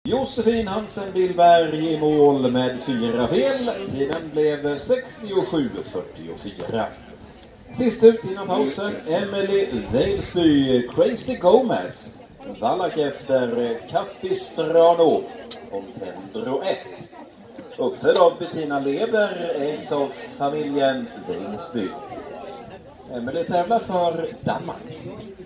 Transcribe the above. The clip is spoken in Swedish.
Josefin Hansen Billberg i mål med 4 fel. Tiden blev 67:44. Sist ut innan pausen, Emily Dalesby, Crazy Gomez. Wallach efter Capistrano, Contendro 1. Uppfödd av Bettina Leber, ägs av familjen Dalesby. Emily tävlar för Danmark.